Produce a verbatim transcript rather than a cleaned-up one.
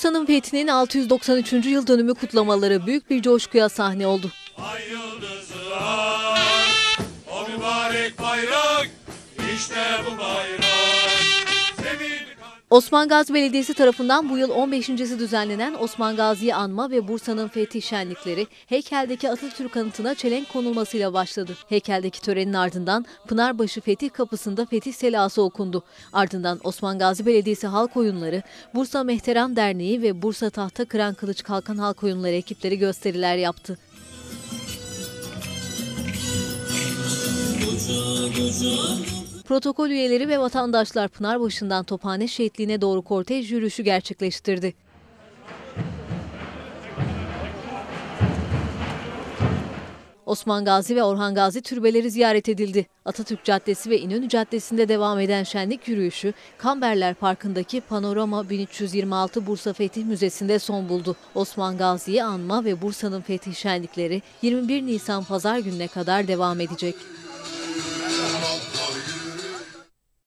Bursa'nın fethinin altı yüz doksan üçüncü yıl dönümü kutlamaları büyük bir coşkuya sahne oldu. Ay yıldızı var, o mübarek bayrak, işte bu bayrak. Osman Gazi Belediyesi tarafından bu yıl on beşincisi düzenlenen Osman Gazi'yi anma ve Bursa'nın fethi şenlikleri heykeldeki Atatürk anıtına çelenk konulmasıyla başladı. Heykeldeki törenin ardından Pınarbaşı Fetih Kapısı'nda fetih selası okundu. Ardından Osman Gazi Belediyesi Halk Oyunları, Bursa Mehteran Derneği ve Bursa Tahta Kıran Kılıç Kalkan Halk Oyunları ekipleri gösteriler yaptı. Protokol üyeleri ve vatandaşlar Pınarbaşı'ndan Tophane Şehitliği'ne doğru kortej yürüyüşü gerçekleştirdi. Osman Gazi ve Orhan Gazi türbeleri ziyaret edildi. Atatürk Caddesi ve İnönü Caddesi'nde devam eden şenlik yürüyüşü, Kamberler Parkı'ndaki Panorama bin üç yüz yirmi altı Bursa Fetih Müzesi'nde son buldu. Osman Gazi'yi anma ve Bursa'nın fetih şenlikleri yirmi bir Nisan Pazar gününe kadar devam edecek.